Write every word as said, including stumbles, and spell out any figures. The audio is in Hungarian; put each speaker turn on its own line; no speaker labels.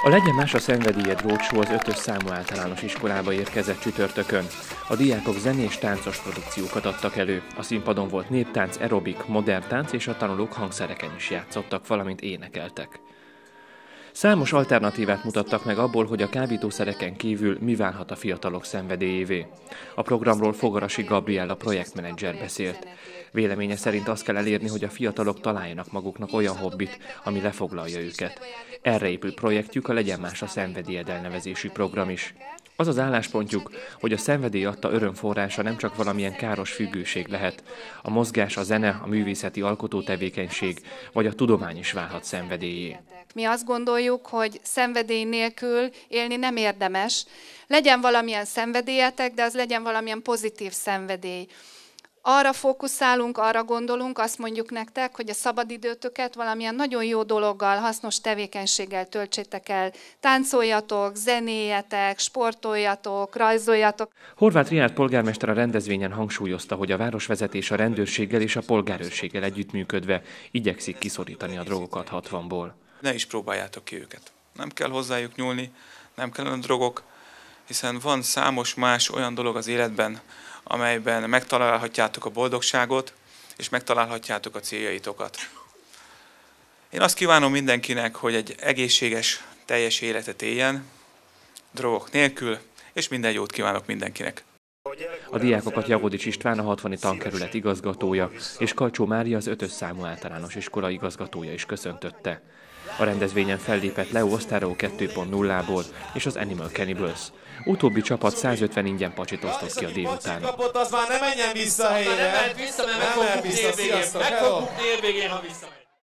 A Legyen más a szenvedélyed roadshow az ötös számú általános iskolába érkezett csütörtökön. A diákok zenés táncos produkciókat adtak elő. A színpadon volt néptánc, aerobik, modern tánc és a tanulók hangszereken is játszottak, valamint énekeltek. Számos alternatívát mutattak meg abból, hogy a kábítószereken kívül mi válhat a fiatalok szenvedélyévé. A programról Fogarasi Gabriella projektmenedzser beszélt. Véleménye szerint azt kell elérni, hogy a fiatalok találjanak maguknak olyan hobbit, ami lefoglalja őket. Erre épül projektjük a Legyen más a szenvedélyed elnevezésű program is. Az az álláspontjuk, hogy a szenvedély adta örömforrása nem csak valamilyen káros függőség lehet. A mozgás, a zene, a művészeti alkotó tevékenység vagy a tudomány is válhat szenvedélyé.
Mi azt gondoljuk, hogy szenvedély nélkül élni nem érdemes. Legyen valamilyen szenvedélyetek, de az legyen valamilyen pozitív szenvedély. Arra fókuszálunk, arra gondolunk, azt mondjuk nektek, hogy a szabadidőtöket valamilyen nagyon jó dologgal, hasznos tevékenységgel töltsétek el. Táncoljatok, zenéjetek, sportoljatok, rajzoljatok.
Horváth Riárd polgármester a rendezvényen hangsúlyozta, hogy a városvezetés a rendőrséggel és a polgárőrséggel együttműködve igyekszik kiszorítani a drogokat hatvanból.
Ne is próbáljátok ki őket. Nem kell hozzájuk nyúlni, nem kellene drogok, hiszen van számos más olyan dolog az életben, amelyben megtalálhatjátok a boldogságot, és megtalálhatjátok a céljaitokat. Én azt kívánom mindenkinek, hogy egy egészséges, teljes életet éljen, drogok nélkül, és minden jót kívánok mindenkinek.
A diákokat Jagodics István, a hatvani tankerület igazgatója, és Kalcsó Mária, az ötös számú általános iskola igazgatója is köszöntötte. A rendezvényen fellépett Leo Osztáró kettő pont nullából és az Animal Cannibals. Utóbbi csapat százötven ingyen pacsit osztott ki a délután.
Az már ne menjen vissza a helyre!
Nem ment vissza, mert meg fog bukni évvégén. Meg fog bukni évvégén, ha visszamegy.